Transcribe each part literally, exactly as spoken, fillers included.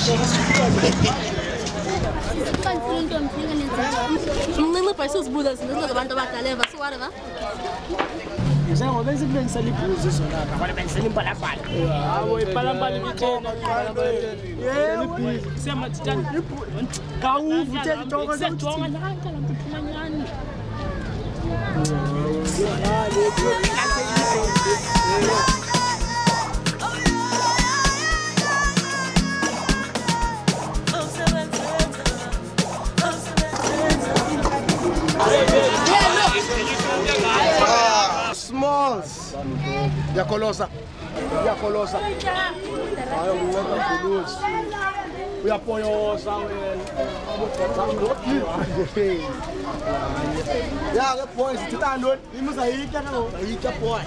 Umncinci bhayisa uzibuza zinto zabantu abadala eva so whatever. Njengoba bengisebenza ibhuzu zona ngabona bengisela impalapala. Hawo impalapala ngithena yebo siyamathitani kawuvu thela intonga sejonga nakala kuphumanyani. Smalls. Ya KROSS. Ya KROSS. Ayo ngeka Bullies. Uyapoyosa wena. Ya ke boys titandoni imuzayitya no. Ayitya boy.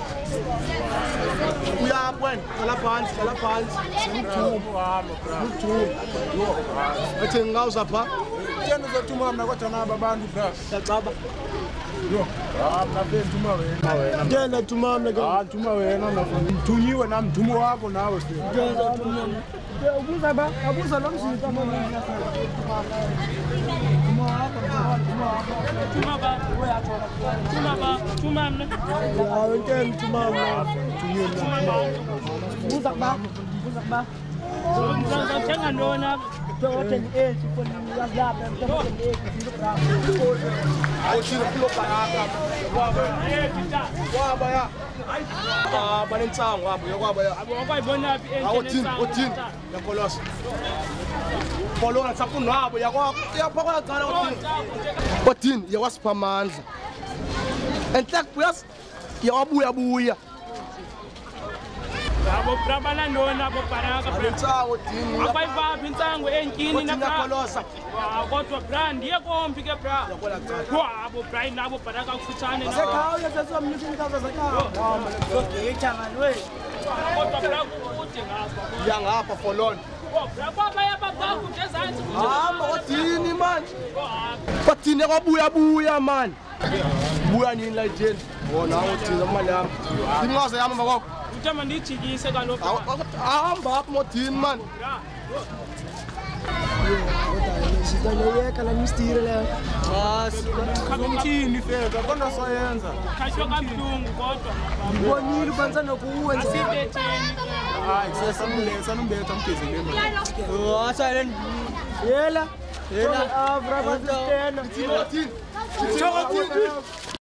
Uya bwana kala phansi kala phansi. Simthumbu hamba bra. Simthumbu. Yo. Ethi ngawuza pha. Tena uzothuma mina kodwa naba abantu bra. Yacaba. Yo. Ah, mnapenda thuma wena. Tena thuma mina ka. Ah, thuma wena nafuna. Mthunyiwe nami mthumo wakho nawe sile. Tena thuma. Ubuza ba? Abuza lo msisi mama. Thuma wakho, thuma wakho. Thuma ba? Uyathola. Thuma ba? Thuma mina. Ya, wena thuma mina. Thunyiwe nami. Ubuza ba? Ubuza ba? Ngizothenga lona. Hotel eight for lapha hotel eight ngizobra awuthina kulo baraka waba waba ya ah banentsango wabo yokwaba ya abayibona phi awuthini uthini ya KROSS polona saphuno wabo yakho yaphakwa qala uthini uthini yawasipha amandla enhlak plus yawabuya buya abo brabala ndona abo baraka intsango dini abayivaphi intsango enkini na KROSS kodwa brand yekompi ke bra abo brand nabo baraka kufutshane na sekhaya uyasesomnika inkaza zakhaya ngiyitha ngalwe kodwa bra kude ngapha ya ngapha folon bra baya babakho ezansi hamba kodini man kodini kwabuya buya man buya nini la jeni wona uthina imali yami inqoze yami bakho utama ndijikise kaloku ahamba apha modini man sitaleyeka la mistire leyo khamthini feka kodwa soyenza khashwa kabuhlungu kodwa ngibonile kwanza nokuwe asibetheni hayi sesamletha nombetha mgezeleni oh silent yela yela avra bazitena modini